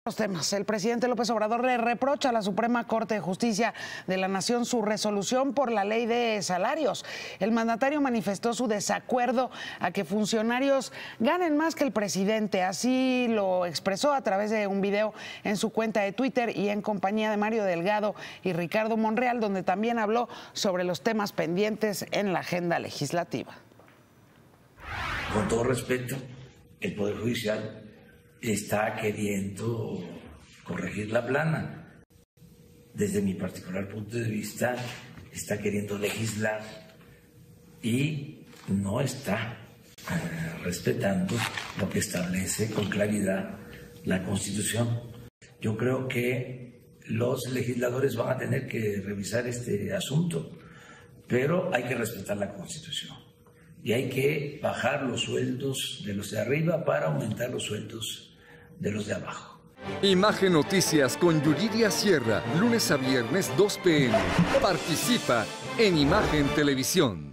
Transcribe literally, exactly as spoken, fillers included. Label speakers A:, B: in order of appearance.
A: Los temas. El presidente López Obrador le reprocha a la Suprema Corte de Justicia de la Nación su resolución por la ley de salarios. El mandatario manifestó su desacuerdo a que funcionarios ganen más que el presidente. Así lo expresó a través de un video en su cuenta de Twitter y en compañía de Mario Delgado y Ricardo Monreal, donde también habló sobre los temas pendientes en la agenda legislativa.
B: Con todo respeto, el Poder Judicial está queriendo corregir la plana. Desde mi particular punto de vista, está queriendo legislar y no está eh, respetando lo que establece con claridad la Constitución. Yo creo que los legisladores van a tener que revisar este asunto, pero hay que respetar la Constitución y hay que bajar los sueldos de los de arriba para aumentar los sueldos de los de abajo.
C: Imagen Noticias con Yuridia Sierra, lunes a viernes dos p m Participa en Imagen Televisión.